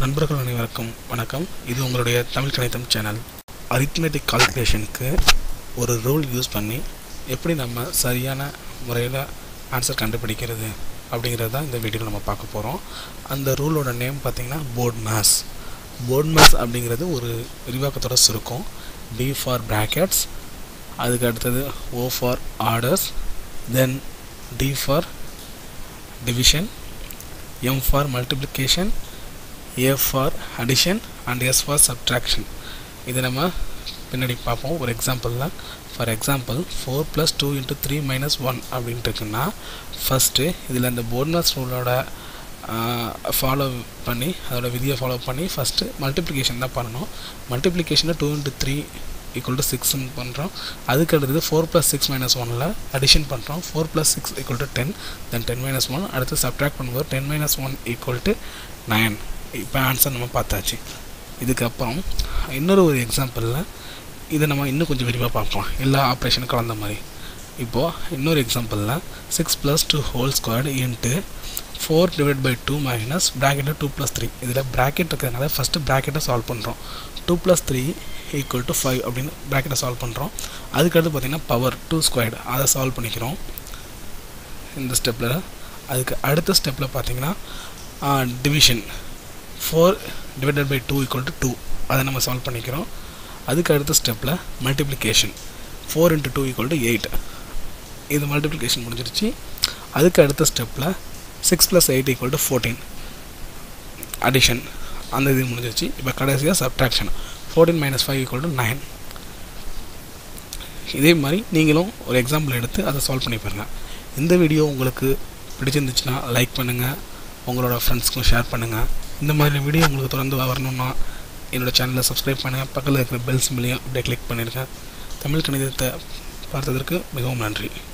நண்பர்கள் அனைவருக்கும் வணக்கம். இது உங்களுடைய தமிழ் கணிதம் சேனல். அரித்மெட்டிக் கால்குலேஷனுக்கு ஒரு ரூல் யூஸ் பண்ணி எப்படி நம்ம சரியான முறையில் ஆன்சர் கண்டுபிடிக்கிறது அப்படிங்கிறது தான் இந்த வீடியோவில் நம்ம பார்க்க போகிறோம். அந்த ரூலோட நேம் பார்த்திங்கன்னா போட்மாஸ். போட்மாஸ் அப்படிங்கிறது ஒரு விரிவாக்கத்தோட சுருக்கம். B ஃபார் brackets, அதுக்கு அடுத்தது O for orders, then D for division, M for multiplication, A for addition and S for subtraction. இது நம்ம பின்னாடி பார்ப்போம் ஒரு எக்ஸாம்பிளில். ஃபார் எக்ஸாம்பிள் 4 + 2 × 3 - 1 அப்படின்ட்டு இருக்குன்னா ஃபஸ்ட்டு இதில் இந்த போட்மாஸ் ரூலோட ஃபாலோ பண்ணி அதோட விதியை ஃபாலோ பண்ணி ஃபஸ்ட்டு மல்டிப்ளிகேஷன் தான் பண்ணணும். மல்டிப்ளிகேஷனில் 2 × 3 = 6 பண்ணுறோம். அதுக்கு அடுத்தது 4 + 6 - 1ல் அடிஷன் பண்ணுறோம். 4 + 6 = 10, தென் 10 - 1. அடுத்து சப்ட்ராக்ட் பண்ணும்போது 10 - 1 = 9. இப்போ ஆன்சர் நம்ம பார்த்தாச்சு. இதுக்கப்புறம் இன்னொரு எக்ஸாம்பிளில் இதை நம்ம இன்னும் கொஞ்சம் விரிவாக பார்க்கலாம், எல்லா ஆப்ரேஷனும் கலந்த மாதிரி. இப்போது இன்னொரு எக்ஸாம்பிளில் 6 + 2 ஹோல் ஸ்கொயர்டு இன்ட்டு 4 / 2 மைனஸ் ப்ராக்கெட்டில் 2 + 3. இதில் ப்ராக்கெட் இருக்கிறதுனால ஃபஸ்ட்டு ப்ராக்கெட்டை சால்வ் பண்ணுறோம். 2 + 3 = 5 அப்படின்னு ப்ராக்கெட்டை சால்வ் பண்ணுறோம். அதுக்கடுத்து பார்த்திங்கன்னா பவர் 2² அதை சால்வ் பண்ணிக்கிறோம் இந்த ஸ்டெப்பில். அதுக்கு அடுத்த ஸ்டெப்பில் பார்த்திங்கன்னா டிவிஷன் 4 / 2 = 2 அதை நம்ம சால்வ் பண்ணிக்கிறோம். அதுக்கு அடுத்த ஸ்டெப்பில் மல்டிப்ளிகேஷன் 4 × 2 = 8. இது மல்டிப்ளிகேஷன் முடிஞ்சிருச்சு. அதுக்கு அடுத்த ஸ்டெப்பில் 6 + 8 = 14 அடிஷன், அந்த இது முடிஞ்சிருச்சு. இப்போ கடைசியாக சப்ட்ராக்ஷன் 14 - 5 = 9. இதே மாதிரி நீங்களும் ஒரு எக்ஸாம்பிள் எடுத்து அதை சால்வ் பண்ணி பாருங்கள். இந்த வீடியோ உங்களுக்கு பிடிச்சிருந்துச்சுன்னா லைக் பண்ணுங்கள், உங்களோட ஃப்ரெண்ட்ஸ்க்கும் ஷேர் பண்ணுங்கள். இந்த மாதிரி வீடியோ உங்களுக்கு தொடர்ந்து வரணும்னா என்னோடய சேனலை சப்ஸ்கிரைப் பண்ணுங்கள். பக்கத்தில் இருக்கிற பெல் சிம்பிளையும் அப்படியே கிளிக் பண்ணிடுங்க. தமிழ் கணிதத்தை பார்த்ததற்கு மிகவும் நன்றி.